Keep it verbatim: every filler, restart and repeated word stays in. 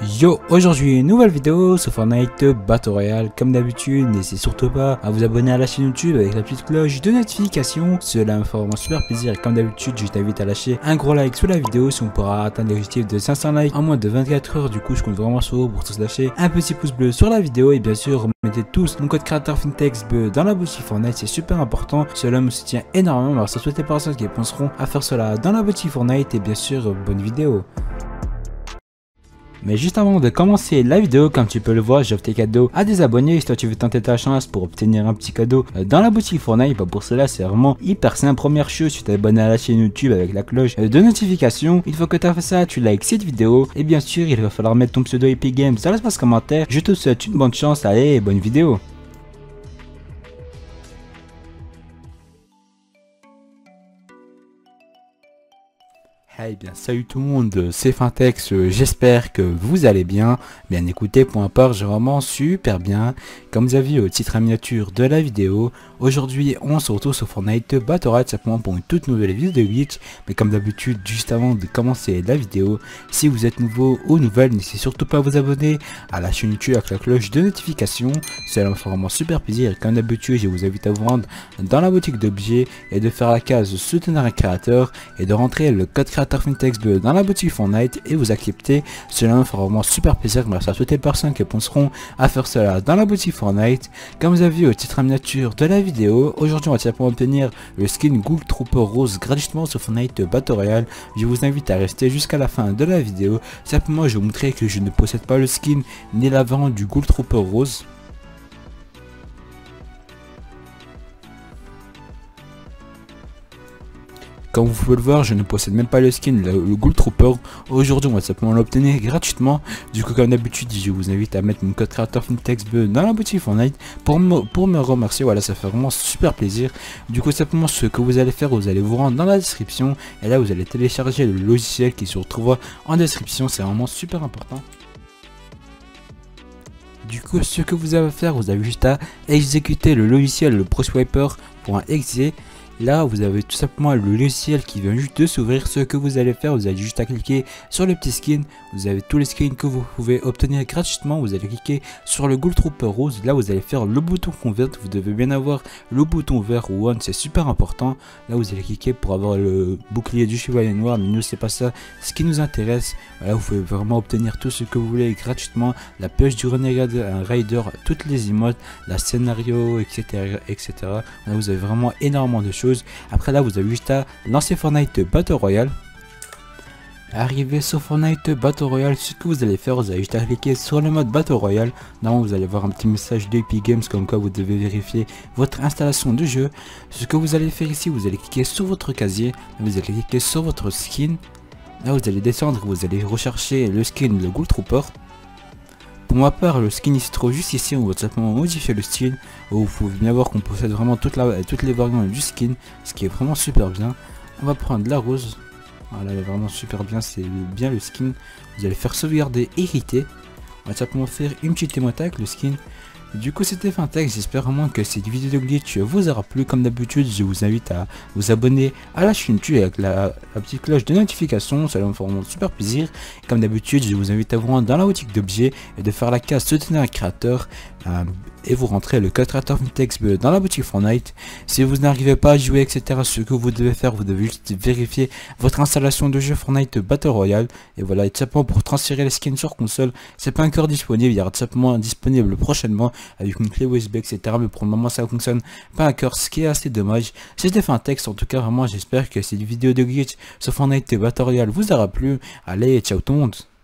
Yo, aujourd'hui une nouvelle vidéo sur Fortnite Battle Royale. Comme d'habitude, n'hésitez surtout pas à vous abonner à la chaîne YouTube avec la petite cloche de notification. Cela me fera vraiment super plaisir et comme d'habitude, je t'invite à lâcher un gros like sous la vidéo si on pourra atteindre l'objectif de cinq cents likes en moins de vingt-quatre heures. Du coup, je compte vraiment sur vous pour tous lâcher un petit pouce bleu sur la vidéo et bien sûr, mettez tous mon code créateur FinTextBeu dans la boutique Fortnite, c'est super important. Cela me soutient énormément. Alors, ça souhaite les personnes qui penseront à faire cela dans la boutique Fortnite et bien sûr, bonne vidéo. Mais juste avant de commencer la vidéo, comme tu peux le voir, j'offre tes cadeaux à des abonnés. Si toi tu veux tenter ta chance pour obtenir un petit cadeau dans la boutique Fortnite, bah pour cela c'est vraiment hyper simple. Première chose, tu t'abonnes à la chaîne YouTube avec la cloche de notification. Une fois que tu as fait ça, tu likes cette vidéo. Et bien sûr, il va falloir mettre ton pseudo Epic Games dans l'espace commentaire. Je te souhaite une bonne chance, allez, bonne vidéo. Hey bien salut tout le monde, c'est Fintex, j'espère que vous allez bien. Bien écoutez, pour ma part, je vraiment super bien. Comme vous avez vu au titre à miniature de la vidéo, aujourd'hui on se retrouve sur Fortnite Battle Royale simplement pour une toute nouvelle vidéo de glitch. Mais comme d'habitude, juste avant de commencer la vidéo, si vous êtes nouveau ou nouvelle, n'hésitez surtout pas à vous abonner à la chaîne YouTube avec la cloche de notification. Cela me fera vraiment super plaisir et comme d'habitude, je vous invite à vous rendre dans la boutique d'objets et de faire la case soutenir un créateur et de rentrer le code créateur FinTextBeu dans la boutique Fortnite et vous acceptez. Cela me fera vraiment super plaisir. Merci à toutes les personnes qui penseront à faire cela dans la boutique Fortnite. Comme vous avez vu au titre en miniature de la vidéo, aujourd'hui on va simplement obtenir le skin Ghoul Trooper Rose gratuitement sur Fortnite Battle Royale. Je vous invite à rester jusqu'à la fin de la vidéo. Simplement je vais vous montrer que je ne possède pas le skin ni la vente du Ghoul Trooper Rose. Comme vous pouvez le voir, je ne possède même pas le skin, le, le Ghoul Trooper. Aujourd'hui, on va simplement l'obtenir gratuitement. Du coup, comme d'habitude, je vous invite à mettre mon code créateur FinTextBeu dans la boutique Fortnite pour me, pour me remercier. Voilà, ça fait vraiment super plaisir. Du coup, simplement, ce que vous allez faire, vous allez vous rendre dans la description. Et là, vous allez télécharger le logiciel qui se retrouve en description. C'est vraiment super important. Du coup, ce que vous avez à faire, vous avez juste à exécuter le logiciel, le ProSwiper.exe. Là, vous avez tout simplement le logiciel qui vient juste de s'ouvrir. Ce que vous allez faire, vous allez juste à cliquer sur le petit skin. Vous avez tous les skins que vous pouvez obtenir gratuitement. Vous allez cliquer sur le Ghoul Trooper Rose. Là, vous allez faire le bouton convert. Vous devez bien avoir le bouton vert ou one, c'est super important. Là, vous allez cliquer pour avoir le bouclier du chevalier noir. Mais nous, c'est pas ça ce qui nous intéresse. Là, vous pouvez vraiment obtenir tout ce que vous voulez gratuitement. La pioche du renegade, un raider, toutes les emotes, la scénario, et cetera, et cetera. Là, vous avez vraiment énormément de choses. Après là, vous avez juste à lancer Fortnite Battle Royale. Arrivé sur Fortnite Battle Royale, ce que vous allez faire, vous allez juste à cliquer sur le mode Battle Royale. Normalement, vous allez voir un petit message d'Epic Games comme quoi vous devez vérifier votre installation de jeu. Ce que vous allez faire ici, vous allez cliquer sur votre casier, vous allez cliquer sur votre skin. Là, vous allez descendre, vous allez rechercher le skin, le Ghoul Trooper. Pour ma part, le skin il se trouve juste ici. On va simplement modifier le style. Vous pouvez bien voir qu'on possède vraiment toute la, toutes les variantes du skin, ce qui est vraiment super bien. On va prendre la rose. Voilà, elle est vraiment super bien, c'est bien le skin. Vous allez faire sauvegarder hérité. On va simplement faire une petite émote avec le skin. Du coup, c'était Fintex, j'espère vraiment que cette vidéo de glitch vous aura plu. Comme d'habitude, je vous invite à vous abonner à la chaîne YouTube avec la, la petite cloche de notification, ça va me faire vraiment super plaisir. Et comme d'habitude, je vous invite à vous rendre dans la boutique d'objets et de faire la case soutenir un créateur euh, et vous rentrez le code créateur FinTextBeu dans la boutique Fortnite. Si vous n'arrivez pas à jouer, et cetera, ce que vous devez faire, vous devez juste vérifier votre installation de jeu Fortnite Battle Royale. Et voilà, et tout simplement pour transférer les skins sur console, c'est pas encore disponible, il y aura tout simplement disponible prochainement avec une clé U S B, et cetera. Mais pour le moment, ça fonctionne pas encore, ce qui est assez dommage. C'était Fintex, en tout cas, vraiment, j'espère que cette vidéo de glitch sur Fortnite Battle Royale vous aura plu. Allez, ciao tout le monde.